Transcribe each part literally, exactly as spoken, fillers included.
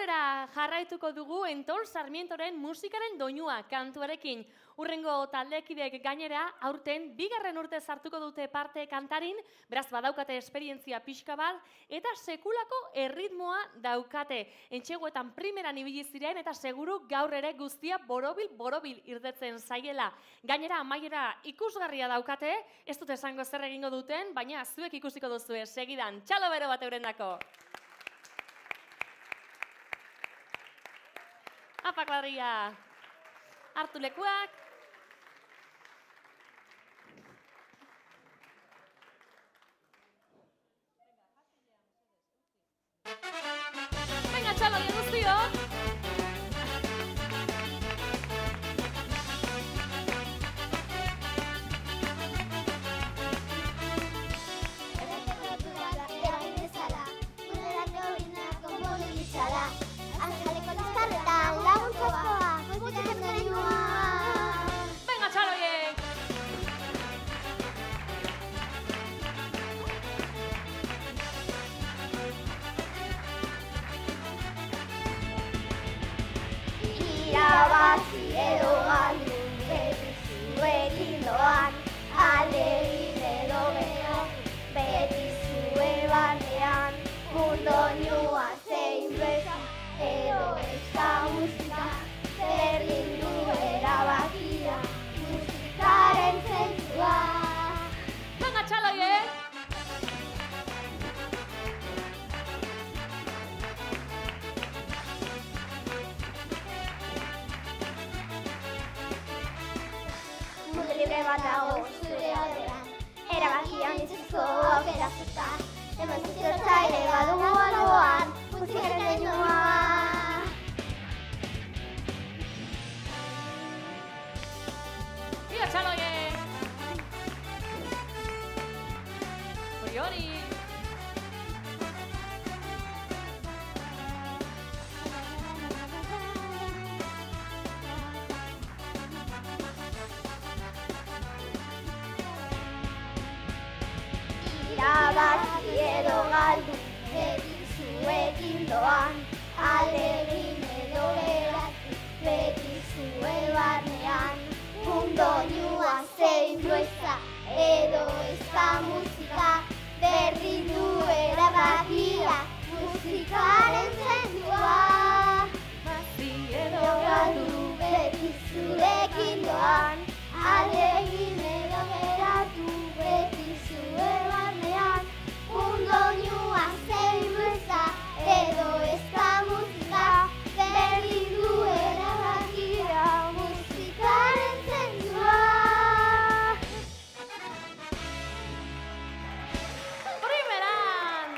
aurrera jarraituko dugu Entol Sarmientoren musikaren doinua kantuarekin. Urrengo taldekideek gainera, aurten bigarren urte sartuko dute parte kantarin, beraz badaukate esperientzia pixka bat, eta sekulako erritmoa daukate. Entxegoetan primeran ibili ziren eta seguru gaur ere guztia borobil-borobil irtetzen zaiela. Gainera, amaiera ikusgarria daukate, ez dute esango zer egingo duten, baina zuek ikusiko duzue segidan. Txalo bero bat eurendako! Apa, kuadrilla! Hartu lekuak! Venga, txalo, ya guztio! Venga, txaloiek! Irabazi edo galdu beti zuekin doan, alegin edo gero beti zue barnean, mundoinua zein beza edo ez da musika, berdin du erabakia, musikaren zentzua. Venga, txaloiek! Mundu libre bat dago zure aldean, erabakian izuzko aukera zuta, hemen zuzertzaile badugu alboan, musikaren doinua. Mira, txaloiek! Hori hori! Irabazi edo galdu beti zuekin doan, alegin edo geratu beti zue barnean, mundoinua zein beza edo ez da musika, berdin du erabakia, musikaren zentzua. Bazi edo galdu beti zurekin doan, alegin edo geratu beti zue barnean, mundoinua zein beza edo ez da musika, berdin du erabakia, musikaren zentzua. Primeran!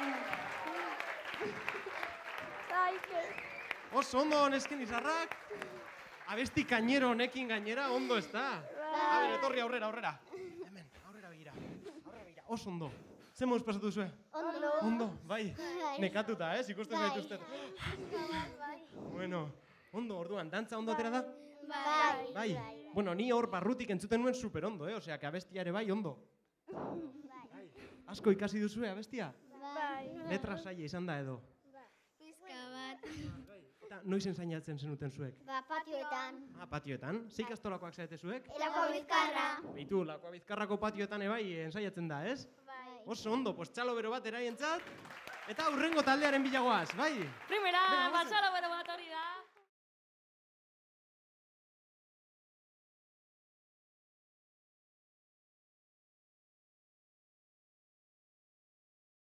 Oso ondo nesken izarrak, abesti kainero honekin gainera ondo ez da. A ber, etorri aurrera, aurrera. Hemen, aurrera begira. Aurrera begira, oso ondo. Zer moduz pasatu zuen? Ondo. Ondo, bai. Nekatuta, ez? Ikusten zaituztet. Bueno, ondo, orduan, dantza ondo atera da? Bai. Bai. Bueno, ni hor barrutik entzuten nuen super ondo, eh? Osea, que abestia ere bai ondo. Bai. Asko ikasi duzue abestia? Bai. Letra saia izan da edo. Pizka bat. Eta noiz ensainatzen zenuten zuek? Ba, patioetan. Ah, patioetan? Ze ikastolakoak zarete zuek? Elako bizkarra. Beitu, Lakoa Bizkarrako patioetan ebai ensaiatzen da, ez? Bai. Oso ondo, pues txalo bero bat eraientzat, eta hurrengo taldearen bilagoaz, bai? Primera, batxalo bero bat hori da!